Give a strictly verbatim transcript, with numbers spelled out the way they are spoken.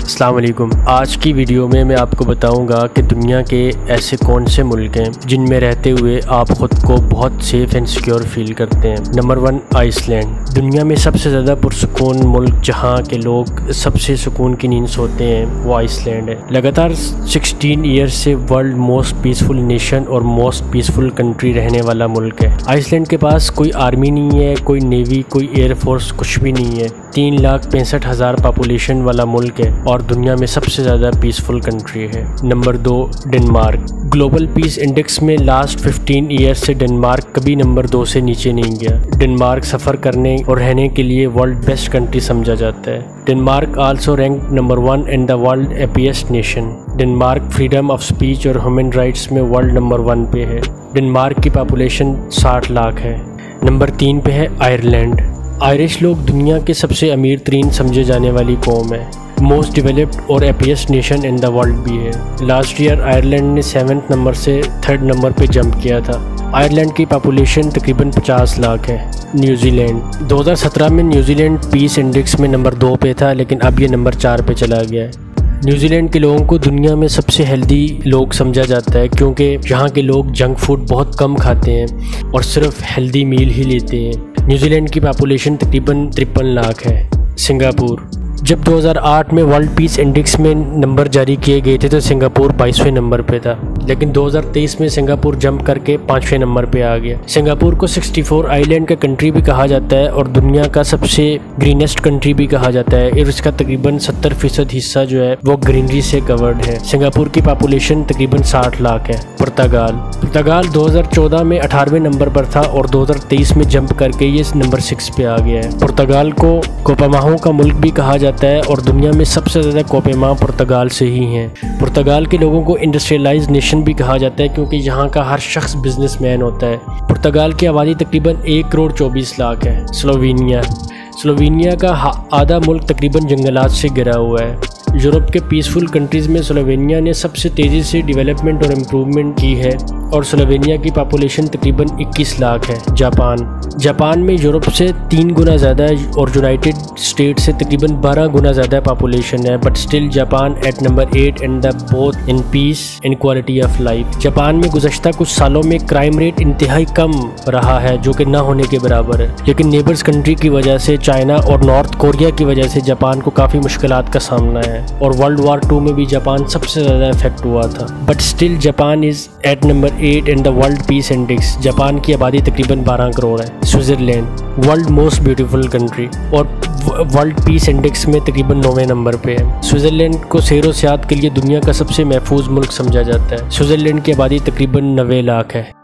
अस्सलाम वालेकुम। आज की वीडियो में मैं आपको बताऊंगा कि दुनिया के ऐसे कौन से मुल्क हैं जिनमें रहते हुए आप ख़ुद को बहुत सेफ़ एंड सिक्योर फील करते हैं। Number one, Iceland. दुनिया में सबसे ज़्यादा पुरसुकून मुल्क जहां के लोग सबसे सुकून की नींद सोते हैं वो आइसलैंड है। लगातार सोलह ईयर्स से वर्ल्ड मोस्ट पीसफुल नेशन और मोस्ट पीसफुल कंट्री रहने वाला मुल्क है। आइसलैंड के पास कोई आर्मी नहीं है, कोई नेवी, कोई एयरफोर्स, कुछ भी नहीं है। तीन लाख पैंसठ हज़ार पॉपुलेशन वाला मुल्क है और दुनिया में सबसे ज़्यादा पीसफुल कंट्री है। नंबर दो, डेनमार्क। ग्लोबल पीस इंडेक्स में लास्ट पंद्रह ईयर्स से डेनमार्क कभी नंबर दो से नीचे नहीं गया। डेनमार्क सफ़र करने और रहने के लिए वर्ल्ड बेस्ट कंट्री समझा जाता है। Denmark also rank number one in the world happiest nation. Denmark freedom of speech और ह्यूमन राइट्स में वर्ल्ड नंबर वन पे है। डेनमार्क की पॉपुलेशन साठ लाख है। नंबर तीन पे है आयरलैंड। आयरिश लोग दुनिया के सबसे अमीर तरीन समझे जाने वाली कौम है। मोस्ट डेवलप्ड और happiest nation in the world भी है। लास्ट ईयर आयरलैंड ने सेवन्थ नंबर से थर्ड नंबर पे जंप किया था। आयरलैंड की पॉपुलेशन तकरीबन पचास लाख है। न्यूजीलैंड। दो हज़ार सत्रह में न्यूजीलैंड पीस इंडेक्स में नंबर दो पे था, लेकिन अब ये नंबर चार पे चला गया है। न्यूजीलैंड के लोगों को दुनिया में सबसे हेल्दी लोग समझा जाता है क्योंकि यहाँ के लोग जंक फूड बहुत कम खाते हैं और सिर्फ हेल्दी मील ही लेते हैं। न्यूजीलैंड की पॉपुलेशन तकरीबन तिरपन लाख है। सिंगापुर। जब दो हज़ार आठ में वर्ल्ड पीस इंडेक्स में नंबर जारी किए गए थे तो सिंगापुर बाईसवें नंबर पे था, लेकिन दो हज़ार तेईस में सिंगापुर जंप करके पाँचवें नंबर पे आ गया। सिंगापुर को चौंसठ आइलैंड का कंट्री भी कहा जाता है और दुनिया का सबसे ग्रीनेस्ट कंट्री भी कहा जाता है। और इसका तकरीबन सत्तर फीसद हिस्सा जो है वो ग्रीनरी से कवर्ड है। सिंगापुर की पॉपुलेशन तकरीबन साठ लाख है। पुर्तगाल। पुर्तगाल दो हज़ार चौदह में अठारहवें नंबर पर था और दो हज़ार तेईस में जंप करके ये नंबर सिक्स पे आ गया है। पुर्तगाल को कोपेमाओ का मुल्क भी कहा जाता है और दुनिया में सबसे ज़्यादा कोपेमाओ पुर्तगाल से ही हैं। पुर्तगाल के लोगों को इंडस्ट्रियलाइज्ड नेशन भी कहा जाता है क्योंकि यहाँ का हर शख्स बिजनेसमैन होता है। पुर्तगाल की आबादी तकरीबन एक करोड़ चौबीस लाख है। स्लोवेनिया। स्लोवेनिया का आधा मुल्क तकरीबन जंगलात से घिरा हुआ है। यूरोप के पीसफुल कंट्रीज़ में स्लोवेनिया ने सबसे तेज़ी से डेवलपमेंट और इम्प्रूवमेंट की है और स्लोवेनिया की पॉपुलेशन तकरीबन इक्कीस लाख है। जापान। जापान में यूरोप से तीन गुना ज़्यादा और यूनाइटेड स्टेट से तकरीबन बारह गुना ज़्यादा पॉपुलेशन है, but still Japan at number eight in the both in peace and quality of life. Japan में गुज़श्ता कुछ सालों में क्राइम रेट इंतहाई कम रहा है जो कि ना होने के बराबर है, लेकिन नेबर्स कंट्री की वजह से, चाइना और नॉर्थ कोरिया की वजह से जापान को काफ़ी मुश्किलात का सामना है और वर्ल्ड वार टू में भी जापान सबसे ज़्यादा इफेक्ट हुआ था, but still Japan is at number eight in the world peace index. Japan की आबादी तकरीबन बारह करोड़ है। Switzerland. World most beautiful country और वर्ल्ड पीस इंडेक्स में तकरीबन नौवें नंबर पे है। स्विट्ज़रलैंड को सैर व सियाहत के लिए दुनिया का सबसे महफूज मुल्क समझा जाता है। स्विट्ज़रलैंड की आबादी तकरीबन नब्बे लाख है।